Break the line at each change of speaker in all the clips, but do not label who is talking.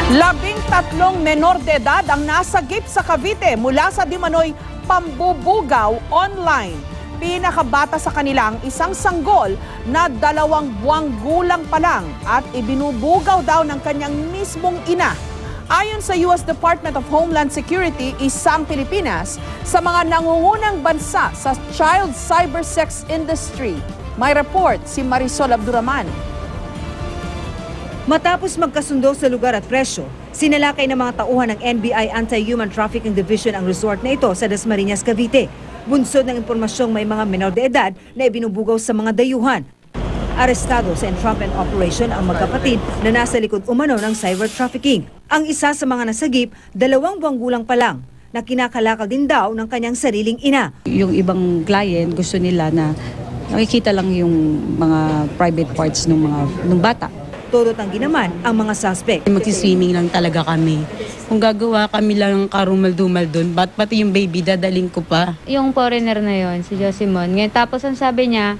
13 menor de edad ang nasagip sa Cavite mula sa dimanoy pambubugaw online. Pinakabata sa kanila ang isang sanggol na 2 buwang gulang pa lang at ibinubugaw daw ng kanyang mismong ina. Ayon sa US Department of Homeland Security, isang Pilipinas sa mga nangungunang bansa sa child cyber sex industry. May report si Marisol Abduraman.
Matapos magkasundo sa lugar at presyo, sinalakay ng mga tauhan ng NBI Anti-Human Trafficking Division ang resort na ito sa Dasmariñas, Cavite. Bunsod ng impormasyong may mga menor de edad na ibinubugaw sa mga dayuhan. Arestado sa entrapment operation ang magkapatid na nasa likod umano ng cyber trafficking. Ang isa sa mga nasagip, 2 buwang gulang pa lang, na kinakalakal din daw ng kanyang sariling ina.
Yung ibang client gusto nila na nakikita lang yung mga private parts ng bata.
Todo tanggi naman ang mga suspect.
Magsiswimming lang talaga kami. Kung gagawa kami lang ng karumal-dumal doon, ba't pati yung baby dadaling ko pa?
Yung foreigner na yon, si Josimon. Ngayon, tapos ang sabi niya,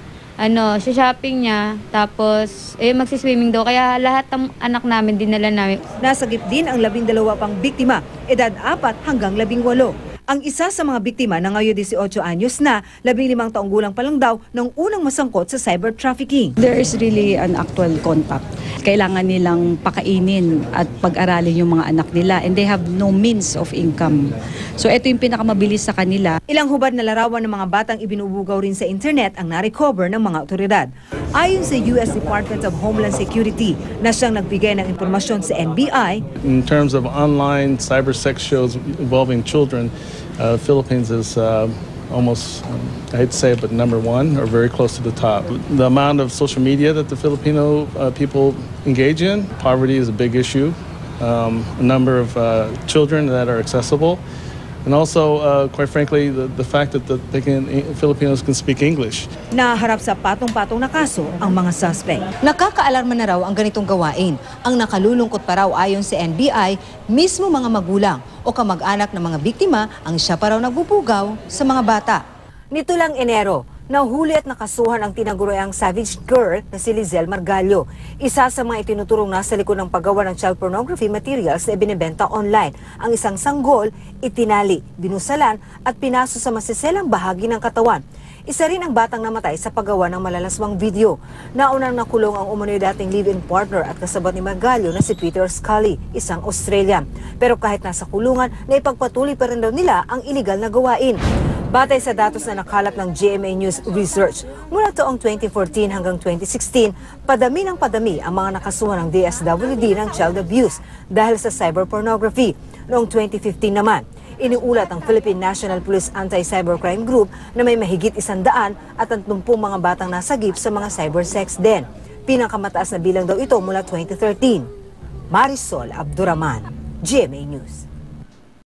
shopping niya, tapos magsiswimming daw. Kaya lahat ng anak namin, dinala namin.
Nasagip din ang 12 pang biktima, edad 4 hanggang 18. Ang isa sa mga biktima na ngayon 18 anyos na, 15 taong gulang pa lang daw nang unang masangkot sa cyber trafficking.
There is really an actual contact. Kailangan nilang pakainin at pag-aralin yung mga anak nila and they have no means of income. So ito yung pinakamabilis sa kanila.
Ilang hubad na larawan ng mga batang ibinubugaw rin sa internet ang na-recover ng mga otoridad. Ayon sa US Department of Homeland Security na siyang nagbigay ng impormasyon sa NBI.
In terms of online cyber sex shows involving children, Philippines is almost, I hate to say it, but #1 or very close to the top. The amount of social media that the Filipino people engage in, poverty is a big issue. A number of children that are accessible. And also, quite frankly, the fact that Filipinos can speak English.
Naharap sa patong-patong na kaso ang mga suspect. Nakakaalarma na raw ang ganitong gawain. Ang nakalulungkot pa raw ayon sa NBI, mismo mga magulang o kamag-anak ng mga biktima ang siya pa raw nagbubugaw sa mga bata. Nito lang Enero, nahuli at nakasuhan ang tinaguriang savage girl na si Lizelle Margallo. Isa sa mga itinuturong nasa likod ng paggawa ng child pornography materials na ibinebenta online. Ang isang sanggol, itinali, binusalan at pinaso sa masiselang bahagi ng katawan. Isa rin ang batang namatay sa paggawa ng malalaswang video. Naunang nakulong ang umano'y dating live-in partner at kasabot ni Margallo na si Peter Scully, isang Australian. Pero kahit nasa kulungan, naipagpatuloy pa rin daw nila ang iligal na gawain. Batay sa datos na nakalap ng GMA News Research, mula taong 2014 hanggang 2016, padami ng padami ang mga nakasuhan ng DSWD ng child abuse dahil sa cyber pornography. Noong 2015 naman, iniulat ang Philippine National Police Anti-Cybercrime Group na may mahigit 100 at 30 mga batang nasagip sa mga cyber sex din. Pinakamataas na bilang daw ito mula 2013. Marisol Abduraman, GMA News.